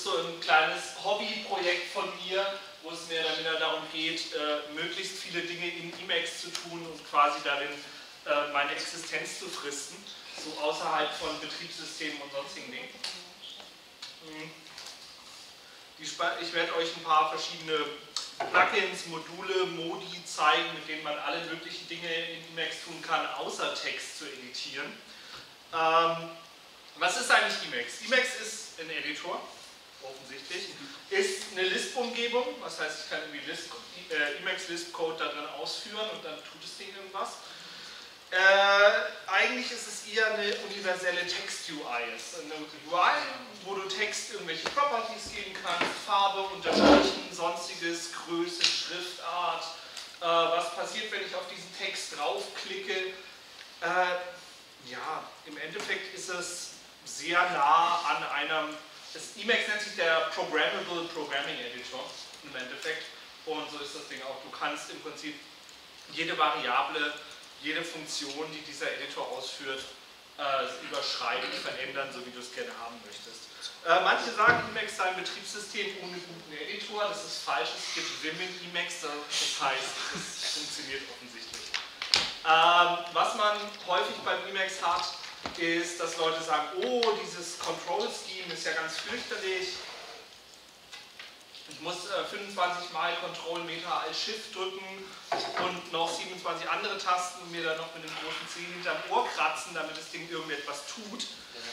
so ein kleines Hobbyprojekt von mir, wo es mir dann wieder darum geht, möglichst viele Dinge in Emacs zu tun und quasi darin meine Existenz zu fristen, so außerhalb von Betriebssystemen und sonstigen Dingen. Ich werde euch ein paar verschiedene Plugins, Module, Modi zeigen, mit denen man alle möglichen Dinge in Emacs tun kann, außer Text zu editieren. Was ist eigentlich Emacs? Emacs ist ein Editor, offensichtlich, ist eine Lisp-Umgebung, das heißt, ich kann irgendwie Emacs Lisp-Code da drin ausführen und dann tut das Ding irgendwas. Eigentlich ist es eher eine universelle Text-UI. Es ist eine UI, wo du Text irgendwelche Properties geben kannst, Farbe, Unterstrichen, sonstiges, Größe, Schriftart. Was passiert, wenn ich auf diesen Text draufklicke? Ja, im Endeffekt ist es sehr nah an einem, Emacs nennt sich der Programmable Programming Editor im Endeffekt. Und so ist das Ding auch. Du kannst im Prinzip jede Variable, jede Funktion, die dieser Editor ausführt, überschreiben, verändern, so wie du es gerne haben möchtest. Manche sagen, Emacs sei ein Betriebssystem ohne guten Editor. Das ist falsch. Es gibt Vim in Emacs, das heißt, es funktioniert offensichtlich. Was man häufig beim Emacs hat, ist, dass Leute sagen, oh, dieses Control Scheme ist ja ganz fürchterlich. Ich muss 25 Mal Control Meta als Shift drücken und noch 27 andere Tasten und mir dann noch mit dem großen C hinterm Ohr kratzen, damit das Ding irgendetwas tut.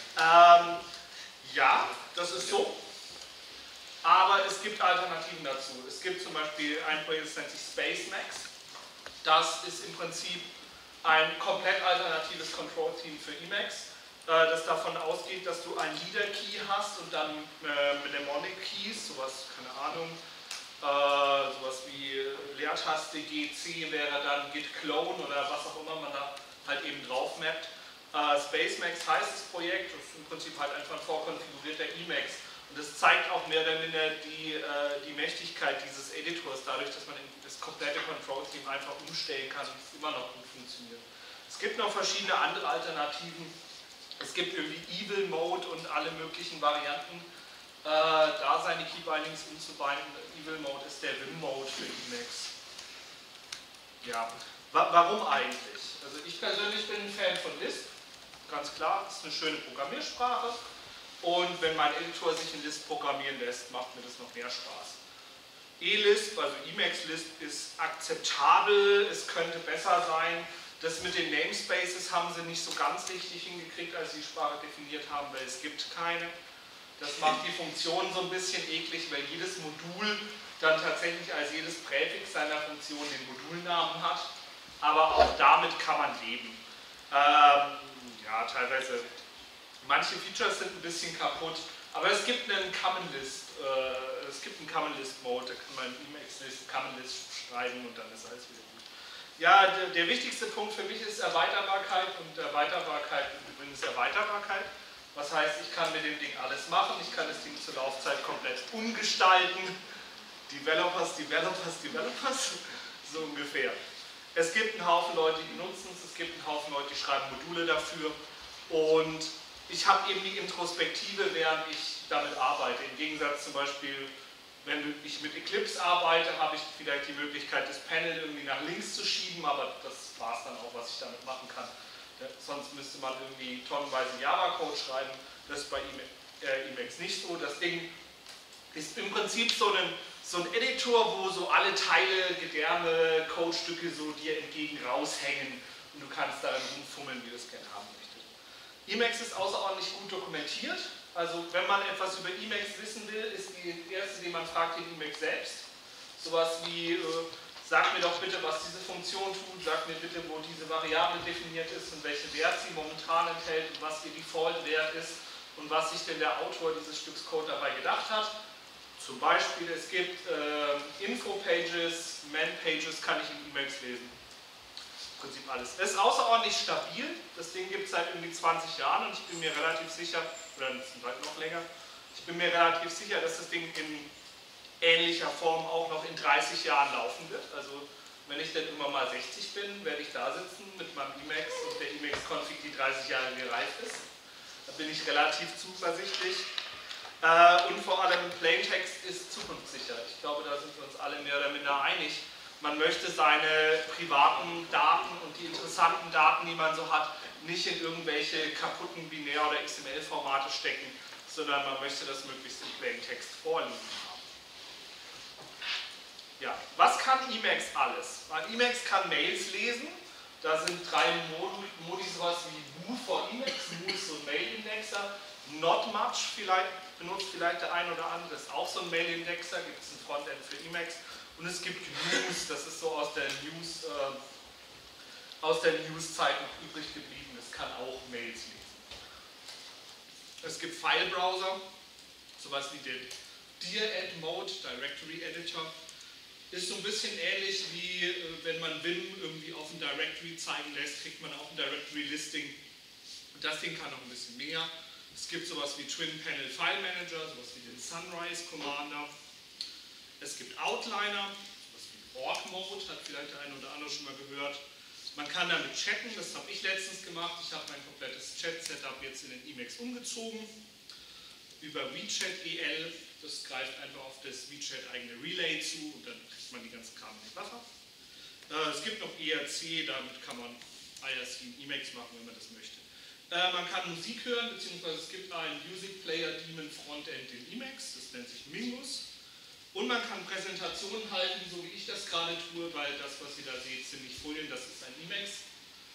Ja, das ist so. Aber es gibt Alternativen dazu. Es gibt zum Beispiel ein Projekt, das nennt sich Spacemacs. Das ist im Prinzip ein komplett alternatives Control-Theme für Emacs, das davon ausgeht, dass du einen Leader-Key hast und dann Mnemonic-Keys, sowas, keine Ahnung, sowas wie Leertaste GC wäre dann Git Clone oder was auch immer man da halt eben drauf mappt. Spacemacs heißt das Projekt, das ist im Prinzip halt einfach ein vorkonfigurierter Emacs. Und das zeigt auch mehr oder minder die Mächtigkeit dieses Editors, dadurch, dass man das komplette Control-Theme einfach umstellen kann und es immer noch gut funktioniert. Es gibt noch verschiedene andere Alternativen. Es gibt irgendwie Evil Mode und alle möglichen Varianten, da seine Keybindings umzubinden. Evil Mode ist der Vim Mode für Emacs. Ja, warum eigentlich? Also ich persönlich bin ein Fan von Lisp, ganz klar, es ist eine schöne Programmiersprache. Und wenn mein Editor sich in Lisp programmieren lässt, macht mir das noch mehr Spaß. ELisp, also Emacs Lisp, ist akzeptabel, es könnte besser sein. Das mit den Namespaces haben sie nicht so ganz richtig hingekriegt, als sie die Sprache definiert haben, weil es gibt keine. Das macht die Funktion so ein bisschen eklig, weil jedes Modul dann tatsächlich als jedes Präfix seiner Funktion den Modulnamen hat. Aber auch damit kann man leben. Ja, teilweise. Manche Features sind ein bisschen kaputt, aber es gibt einen Common Lisp, Common Lisp Mode, da kann man Emacs Lisp Common Lisp schreiben und dann ist alles wieder gut. Ja, der wichtigste Punkt für mich ist Erweiterbarkeit und Erweiterbarkeit übrigens Erweiterbarkeit. Was heißt, ich kann mit dem Ding alles machen, ich kann das Ding zur Laufzeit komplett umgestalten. Developers, so ungefähr. Es gibt einen Haufen Leute, die benutzen es gibt einen Haufen Leute, die schreiben Module dafür und ich habe eben die Introspektive, während ich damit arbeite. Im Gegensatz zum Beispiel, wenn ich mit Eclipse arbeite, habe ich vielleicht die Möglichkeit, das Panel irgendwie nach links zu schieben, aber das war es dann auch, was ich damit machen kann. Sonst müsste man irgendwie tonnenweise Java-Code schreiben. Das ist bei Emacs nicht so. Das Ding ist im Prinzip so ein Editor, wo so alle Teile, Gedärme, Codestücke so dir entgegen raushängen und du kannst darin rumfummeln, wie du es gerne haben möchtest. Emacs ist außerordentlich gut dokumentiert, also wenn man etwas über Emacs wissen will, ist die erste, die man fragt, den Emacs selbst. Sowas wie, sag mir doch bitte, was diese Funktion tut, sag mir bitte, wo diese Variable definiert ist und welchen Wert sie momentan enthält und was ihr Default-Wert ist und was sich denn der Autor dieses Stücks Code dabei gedacht hat. Zum Beispiel, es gibt Info-Pages, Man-Pages kann ich in Emacs lesen. Prinzip alles. Es ist außerordentlich stabil, das Ding gibt es seit irgendwie 20 Jahren und ich bin mir relativ sicher, oder vielleicht noch länger, ich bin mir relativ sicher, dass das Ding in ähnlicher Form auch noch in 30 Jahren laufen wird. Also wenn ich dann irgendwann mal 60 bin, werde ich da sitzen mit meinem Emacs und der Emacs-Config, die 30 Jahre gereift ist. Da bin ich relativ zuversichtlich. Und vor allem Plaintext ist zukunftssicher. Ich glaube, da sind wir uns alle mehr oder minder einig. Man möchte seine privaten Daten und die interessanten Daten, die man so hat, nicht in irgendwelche kaputten Binär- oder XML-Formate stecken, sondern man möchte das möglichst in Plaintext vorliegen haben. Ja, was kann Emacs alles? Emacs kann Mails lesen. Da sind 3 Modi, sowas wie Woo for Emacs. Woo ist so ein Mail-Indexer. Not Much benutzt vielleicht der ein oder andere, ist auch so ein Mail-Indexer. Gibt es ein Frontend für Emacs. Und es gibt News, das ist so aus der News-Zeit noch übrig geblieben. Das kann auch Mails lesen. Es gibt File-Browser, sowas wie den Dir-Ed-Mode, Directory Editor. Ist so ein bisschen ähnlich wie wenn man Vim irgendwie auf ein Directory zeigen lässt, kriegt man auch ein Directory-Listing. Und das Ding kann noch ein bisschen mehr. Es gibt sowas wie Twin Panel File Manager, sowas wie den Sunrise Commander. Es gibt Outliner, sowas wie Org Mode, hat vielleicht der eine oder andere schon mal gehört. Man kann damit chatten, das habe ich letztens gemacht. Ich habe mein komplettes Chat-Setup jetzt in den Emacs umgezogen. Über WeChat EL, das greift einfach auf das WeChat-eigene Relay zu und dann kriegt man die ganzen Kram in den Buffer. Es gibt noch ERC, damit kann man IRC in Emacs machen, wenn man das möchte. Man kann Musik hören, beziehungsweise es gibt einen Music Player Daemon Frontend in Emacs, das nennt sich Mingus. Und man kann Präsentationen halten, so wie ich das gerade tue, weil das, was ihr da seht, sind nicht Folien, das ist ein Emacs.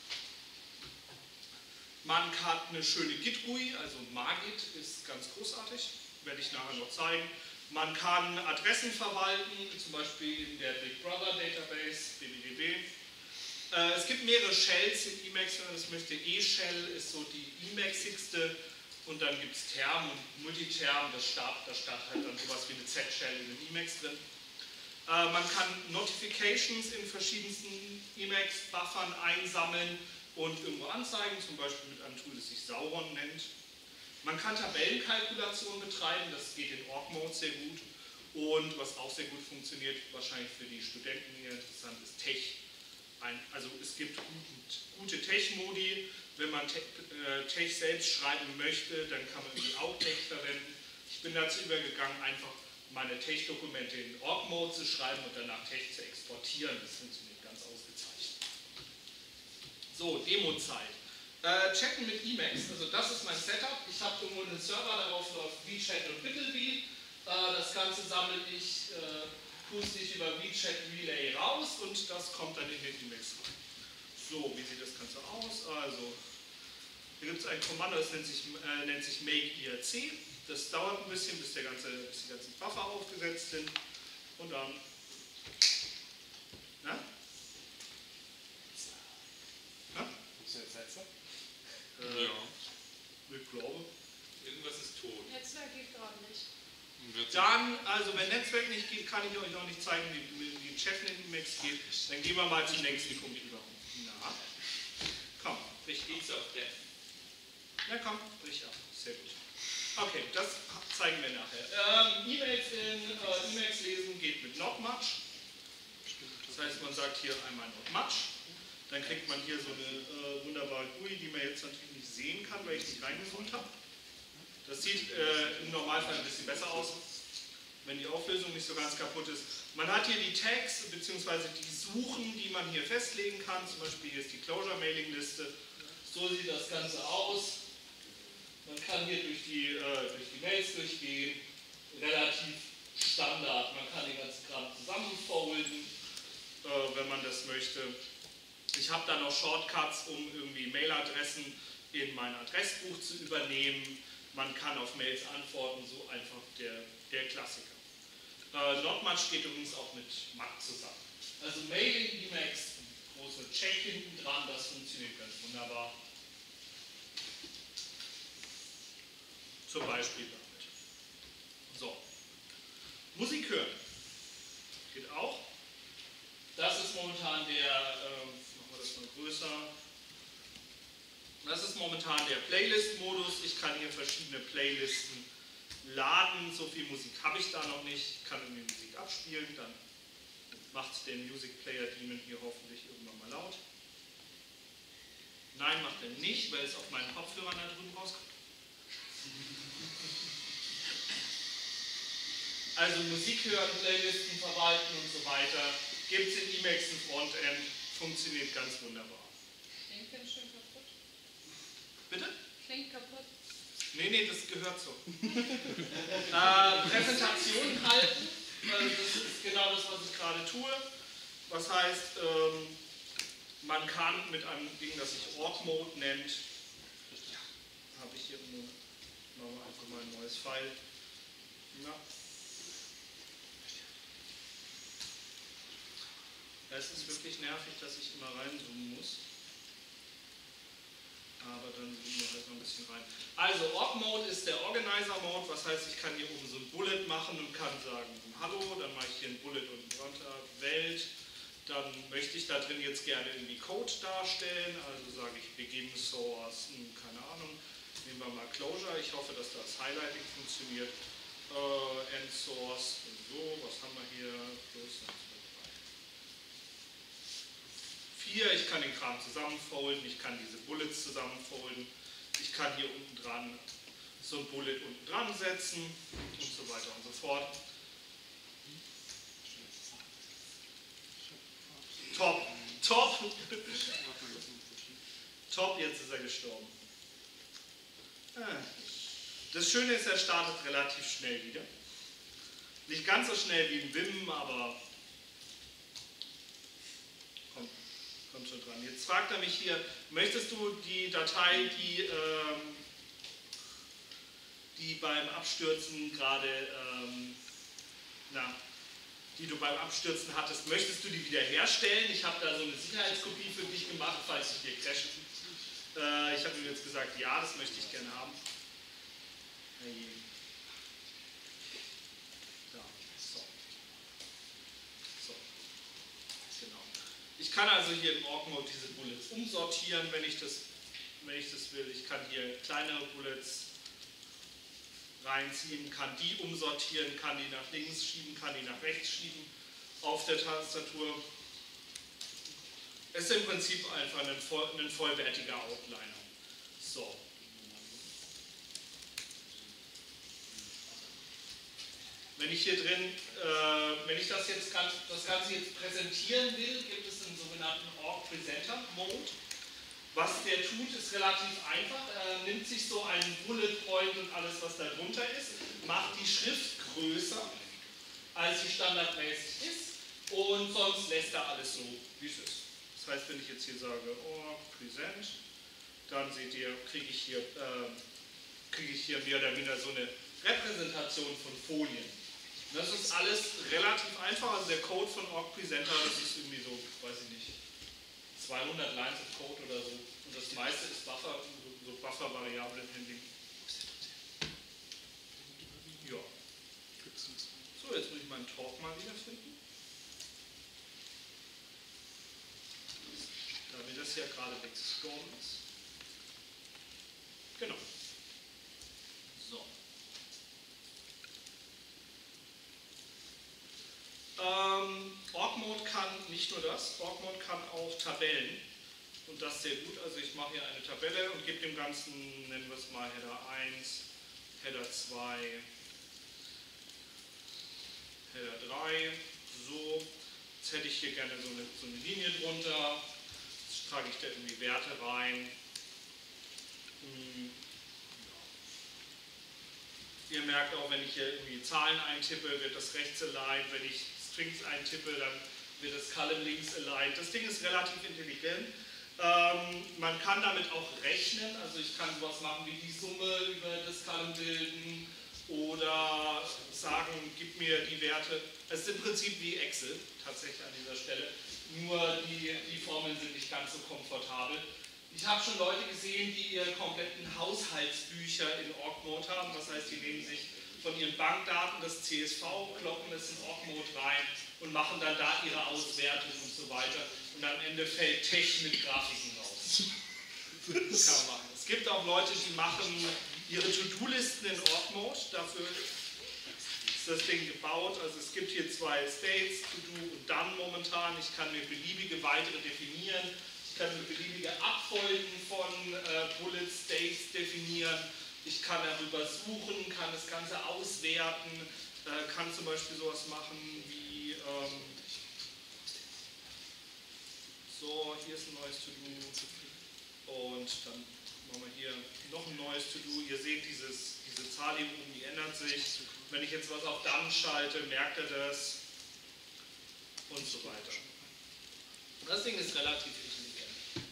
Man hat eine schöne Git-GUI, also Margit ist ganz großartig, werde ich nachher noch zeigen. Man kann Adressen verwalten, zum Beispiel in der Big Brother Database, BBDB. Es gibt mehrere Shells in Emacs, wenn man das möchte. E-Shell ist so die Emacs-igste und dann gibt es Term und Multiterm, da startet halt dann sowas wie eine Z-Shell in den Emacs drin. Man kann Notifications in verschiedensten Emacs-Buffern einsammeln und irgendwo anzeigen, zum Beispiel mit einem Tool, das sich Sauron nennt. Man kann Tabellenkalkulation betreiben, das geht in Org-Mode sehr gut. Und was auch sehr gut funktioniert, wahrscheinlich für die Studenten eher interessant, ist Tech. Also es gibt gute Tech-Modi. Wenn man Tech selbst schreiben möchte, dann kann man irgendwie auch Tech verwenden. Ich bin dazu übergegangen, einfach meine Tech-Dokumente in Org-Mode zu schreiben und danach Tech zu exportieren. Das funktioniert ganz ausgezeichnet. So, Demo-Zeit. Chatten mit Emacs, also das ist mein Setup. Ich habe irgendwo einen Server, darauf läuft WeChat und Bittleby. Das Ganze sammle ich puste über WeChat Relay raus und das kommt dann in den Emacs rein. So, wie sieht das Ganze aus? Also, hier gibt es ein Kommando, das nennt sich make IRC. Das dauert ein bisschen, bis die ganzen Buffer aufgesetzt sind. Und dann. Na? Na? Ist das Sätze? Ja. Ich glaube. Irgendwas ist tot. Netzwerk geht gerade nicht. Dann, also wenn Netzwerk nicht geht, kann ich euch auch nicht zeigen, wie Chatten in Emacs geht. Dann gehen wir mal zum nächsten Punkt über. Na, komm, brich Geht's auf der. Ja, komm, brich ab. Sehr gut. Okay, das zeigen wir nachher. E-Mails in Emacs lesen geht mit Not Much. Das heißt, man sagt hier einmal Not Much. Dann kriegt man hier so eine wunderbare GUI, die man jetzt natürlich nicht sehen kann, weil ich nicht reingezoomt habe. Das sieht im Normalfall ein bisschen besser aus, wenn die Auflösung nicht so ganz kaputt ist. Man hat hier die Tags bzw. die Suchen, die man hier festlegen kann. Zum Beispiel hier ist die Closure-Mailing-Liste. So sieht das Ganze aus. Man kann hier durch die Mails durchgehen. Relativ Standard. Man kann den ganzen Kram zusammenfolden, wenn man das möchte. Ich habe dann noch Shortcuts, um irgendwie Mailadressen in mein Adressbuch zu übernehmen. Man kann auf Mails antworten, so einfach der Klassiker. Not Much geht übrigens auch mit Mac zusammen. Also Mail in Emacs, große Check hinten dran, das funktioniert ganz wunderbar. Zum Beispiel damit. So. Musik hören. Geht auch. Das ist momentan machen wir das mal größer. Das ist momentan der Playlist-Modus. Ich kann hier verschiedene Playlisten laden. So viel Musik habe ich da noch nicht. Ich kann irgendwie Musik abspielen. Dann macht der Music Player Daemon hier hoffentlich irgendwann mal laut. Nein, macht er nicht, weil es auf meinen Kopfhörern da drüben rauskommt. Also Musik hören, Playlisten verwalten und so weiter. Gibt es in Emacs ein Frontend, funktioniert ganz wunderbar. Klingt ganz schön kaputt. Bitte? Klingt kaputt. Nee, das gehört so. Präsentationen halten, das ist genau das, was ich gerade tue. Was heißt, man kann mit einem Ding, das sich Org-Mode nennt, habe ich hier nur, machen wir einfach mal ein neues File. Na. Es ist wirklich nervig, dass ich immer reinzoomen muss. Aber dann zoomen wir halt noch ein bisschen rein. Also Org-Mode ist der Organizer-Mode, was heißt, ich kann hier oben so ein Bullet machen und kann sagen, hallo, dann mache ich hier ein Bullet unten drunter, Welt. Dann möchte ich da drin jetzt gerne irgendwie Code darstellen, also sage ich Begin Source, keine Ahnung, nehmen wir mal Closure, ich hoffe, dass das Highlighting funktioniert, End Source und so, was haben wir hier, plus 1, 2, 3, 4, ich kann den Kram zusammenfolden, ich kann diese Bullets zusammenfolden, ich kann hier unten dran so ein Bullet unten dran setzen und so weiter und so fort. Top, top, top, jetzt ist er gestorben. Das Schöne ist, er startet relativ schnell wieder. Nicht ganz so schnell wie ein Vim, aber kommt schon dran. Jetzt fragt er mich hier, möchtest du die Datei, die beim Abstürzen gerade, die du beim Abstürzen hattest, möchtest du die wiederherstellen? Ich habe da so eine Sicherheitskopie für dich gemacht, falls ich dir crashe. Ich habe ihm jetzt gesagt, ja, das möchte ich gerne haben. Ja, so. Genau. Ich kann also hier im Org-Mode diese Bullets umsortieren, wenn ich das will. Ich kann hier kleinere Bullets reinziehen, kann die umsortieren, kann die nach links schieben, kann die nach rechts schieben auf der Tastatur. Es ist im Prinzip einfach ein vollwertiger Outliner. So. Wenn ich hier drin, wenn ich das Ganze jetzt präsentieren will, gibt es einen sogenannten Org Presenter Mode. Was der tut, ist relativ einfach. Er nimmt sich so einen Bullet Point und alles, was da drunter ist, macht die Schrift größer, als sie standardmäßig ist, und sonst lässt er alles so, wie es ist. Das heißt, wenn ich jetzt hier sage Org Present, dann seht ihr, kriege ich hier mehr oder minder so eine Repräsentation von Folien. Das ist alles relativ einfach. Also der Code von Org Presenter, das ist irgendwie so, weiß ich nicht, 200 Lines of Code oder so. Und das meiste ist Buffer, so Buffer-Variablen-Handling. Ja. So, jetzt muss ich meinen Talk mal wiederfinden. Da mir das ja gerade weggestorben ist. Genau. So. Org-Mode kann nicht nur das, Org-Mode kann auch Tabellen und das sehr gut. Also ich mache hier eine Tabelle und gebe dem Ganzen, nennen wir es mal Header 1, Header 2, Header 3, so. Jetzt hätte ich hier gerne so eine Linie drunter, jetzt trage ich da irgendwie Werte rein. Ihr merkt auch, wenn ich hier irgendwie Zahlen eintippe, wird das rechts aligned, wenn ich Strings eintippe, dann wird das Column links aligned. Das Ding ist relativ intelligent. Man kann damit auch rechnen, also ich kann sowas machen wie die Summe über das Column bilden oder sagen, gib mir die Werte. Es ist im Prinzip wie Excel, tatsächlich an dieser Stelle, nur die Formeln sind nicht ganz so komfortabel. Ich habe schon Leute gesehen, die ihre kompletten Haushaltsbücher in Org-Mode haben, das heißt, die nehmen sich von ihren Bankdaten das CSV, kloppen es in Org-Mode rein und machen dann da ihre Auswertung und so weiter. Und am Ende fällt Tech mit Grafiken raus. Das kann man machen. Es gibt auch Leute, die machen ihre To-Do-Listen in Org-Mode. Dafür ist das Ding gebaut. Also es gibt hier zwei States, To-Do und Done momentan. Ich kann mir beliebige weitere definieren. Ich kann mir beliebige Abfolgen von Bullet States definieren. Ich kann darüber suchen, kann das Ganze auswerten. kann zum Beispiel sowas machen wie, so, hier ist ein neues To-Do und dann machen wir hier noch ein neues To-Do. Ihr seht diese Zahl hier oben, die ändert sich. Wenn ich jetzt was auf Done schalte, merkt er das und so weiter. Das Ding ist relativ intelligent.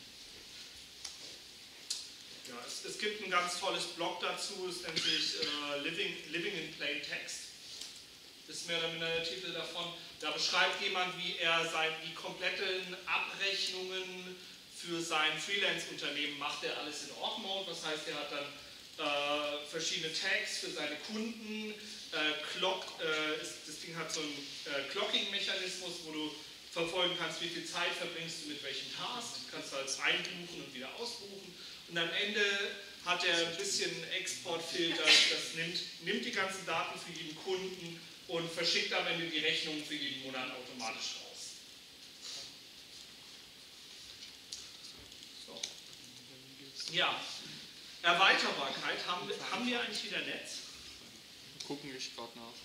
Ja, es gibt ein ganz tolles Blog dazu, es nennt sich Living in Plain Text. Ist mehr oder minder der Titel davon. Da beschreibt jemand, wie er die kompletten Abrechnungen für sein Freelance-Unternehmen macht, er alles in Org-Mode. Das heißt, er hat dann verschiedene Tags für seine Kunden. Das Ding hat so einen Clocking-Mechanismus, wo du verfolgen kannst, wie viel Zeit verbringst du mit welchem Task. Du kannst halt einbuchen und wieder ausbuchen. Und am Ende hat er ein bisschen Exportfilter, das nimmt die ganzen Daten für jeden Kunden und verschickt am Ende die Rechnung für jeden Monat automatisch raus. So. Ja, Erweiterbarkeit, haben wir eigentlich wieder Netz? Gucken ich gerade nach.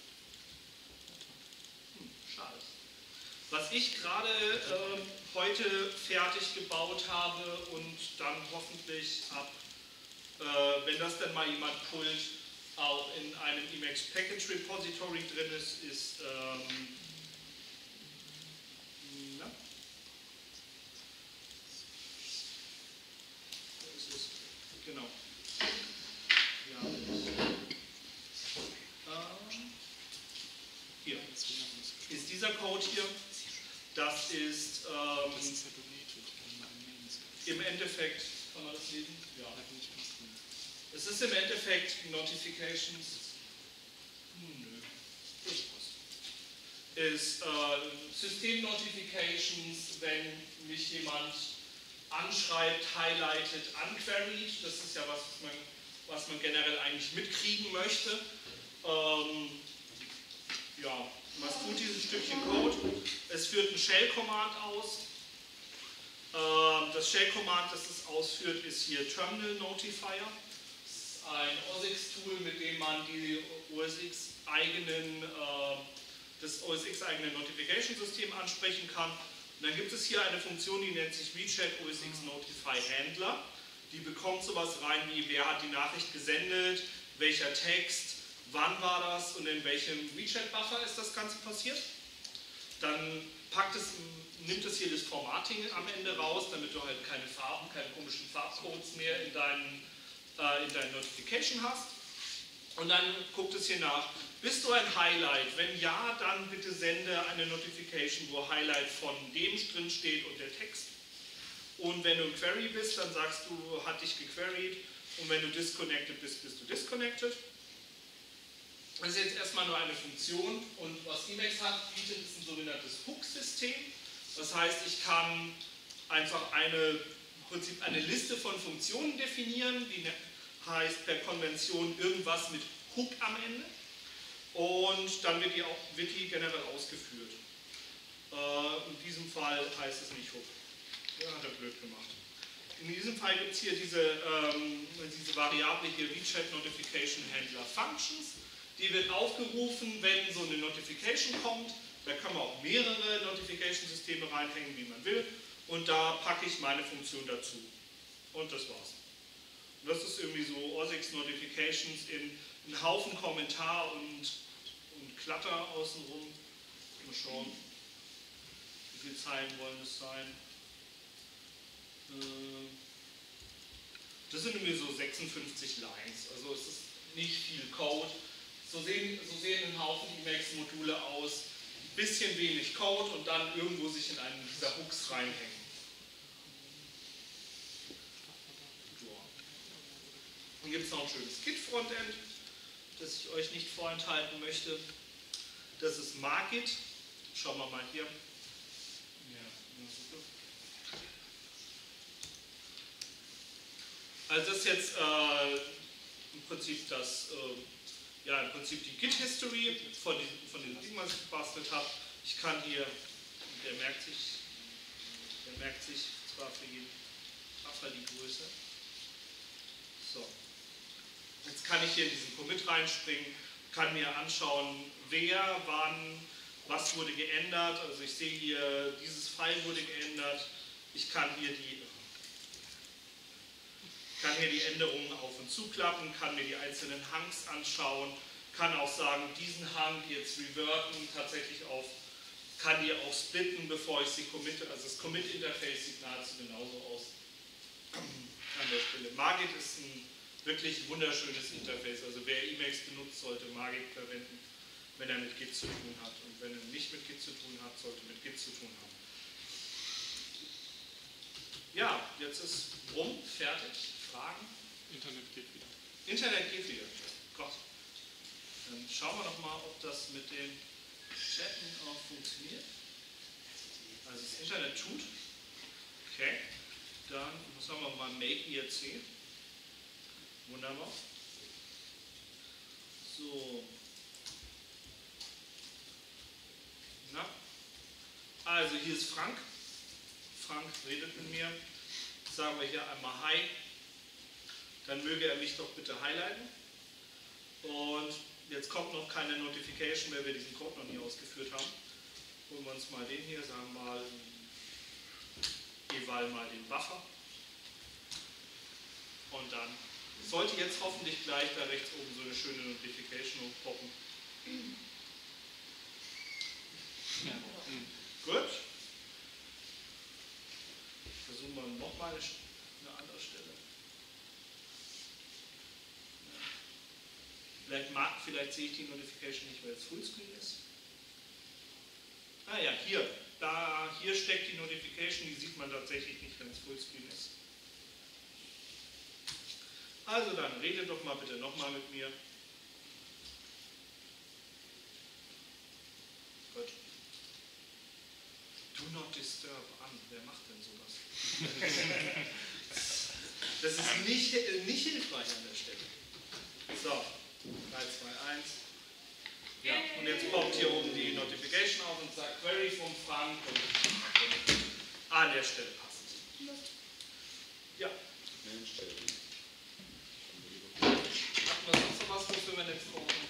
Schade. Was ich gerade heute fertig gebaut habe und dann hoffentlich wenn das dann mal jemand pullt, auch in einem Emacs Package Repository drin ist na? Wo ist es? Genau. Ja. Hier ist dieser Code hier. Das ist im Endeffekt, kann man das lesen? Ja. Es ist im Endeffekt Notifications. Nö. Ist System-Notifications, wenn mich jemand anschreibt, highlightet, unqueried. Das ist ja was man generell eigentlich mitkriegen möchte. Ja, was tut dieses Stückchen Code? Es führt ein Shell-Command aus. Das Shell-Command, das es ausführt, ist hier Terminal Notifier. Das ist ein OS-X-Tool, mit dem man die das OS-X-eigene Notification-System ansprechen kann. Und dann gibt es hier eine Funktion, die nennt sich WeChat OS-X Notify Handler. Die bekommt sowas rein wie, wer hat die Nachricht gesendet, welcher Text, wann war das und in welchem WeChat-Buffer ist das Ganze passiert. Dann nimmt es hier das Formatting am Ende raus, damit du halt keine komischen Farbcodes mehr in deinen Notification hast. Und dann guckt es hier nach, bist du ein Highlight? Wenn ja, dann bitte sende eine Notification, wo Highlight von dem drin steht und der Text. Und wenn du ein Query bist, dann sagst du, hat dich gequeried. Und wenn du disconnected bist, bist du disconnected. Das ist jetzt erstmal nur eine Funktion. Und was Emacs hat, bietet, ist ein sogenanntes Hook-System. Das heißt, ich kann einfach im Prinzip eine Liste von Funktionen definieren, die heißt per Konvention irgendwas mit Hook am Ende. Und dann wird die generell ausgeführt. In diesem Fall heißt es nicht Hook. Ja, hat er blöd gemacht. In diesem Fall gibt es hier diese Variable hier, WeChat Notification Handler Functions. Die wird aufgerufen, wenn so eine Notification kommt. Da kann man auch mehrere Notification-Systeme reinhängen, wie man will. Und da packe ich meine Funktion dazu. Und das war's. Und das ist irgendwie so OS-X Notifications in einen Haufen Kommentar und Klatter außenrum. Mal schauen, wie viele Zeilen wollen es sein. Das sind irgendwie so 56 Lines, also es ist nicht viel Code. So sehen ein Haufen Emacs-Module aus, ein bisschen wenig Code und dann irgendwo sich in einen dieser Hooks reinhängen. Dann gibt es noch ein schönes Git-Frontend, das ich euch nicht vorenthalten möchte. Das ist Margit. Schauen wir mal hier. Also das ist jetzt im Prinzip die Git-History von dem Ding, was ich gebastelt habe. Ich kann hier, der merkt sich zwar für jeden Buffer die Größe. So. Jetzt kann ich hier in diesen Commit reinspringen, kann mir anschauen, wer, wann, was wurde geändert. Also ich sehe hier, dieses File wurde geändert. Ich kann hier die Änderungen auf- und zuklappen, kann mir die einzelnen Hunks anschauen, kann auch sagen, diesen Hunk jetzt reverten, tatsächlich auf, kann die auch splitten, bevor ich sie committe. Also das Commit-Interface sieht nahezu genauso aus an der Stelle. Magit ist ein wirklich wunderschönes Interface. Also wer Emacs benutzt, sollte Magit verwenden, wenn er mit Git zu tun hat. Und wenn er nicht mit Git zu tun hat, sollte mit Git zu tun haben. Ja, jetzt ist rum, fertig. Fragen? Internet geht wieder. Internet geht wieder. Gott. Dann schauen wir noch mal, ob das mit dem Chatten auch funktioniert. Also das Internet tut. Okay. Dann sagen wir mal Make IRC. Wunderbar. So. Na. Also hier ist Frank. Frank redet mit mir. Sagen wir hier einmal Hi. Dann möge er mich doch bitte highlighten. Und jetzt kommt noch keine Notification, weil wir diesen Code noch nie ausgeführt haben. Holen wir uns mal den hier, sagen wir mal eval mal den Buffer. Und dann sollte jetzt hoffentlich gleich da rechts oben so eine schöne Notification hochpoppen. Ja. Gut. Versuchen wir nochmal eine andere Stelle. Vielleicht sehe ich die Notification nicht, weil es Fullscreen ist. Ah ja, hier. Hier steckt die Notification, die sieht man tatsächlich nicht, wenn es Fullscreen ist. Also dann, rede doch mal bitte nochmal mit mir. Gut. Do not disturb an. Wer macht denn sowas? Das ist nicht hilfreich an der Stelle. So, 3, 2, 1. Ja, und jetzt poppt hier oben die Notification auf und sagt Query vom Frank. Und an der Stelle passt. Ja. Hatten wir sonst noch was, wofür wir jetzt brauchen?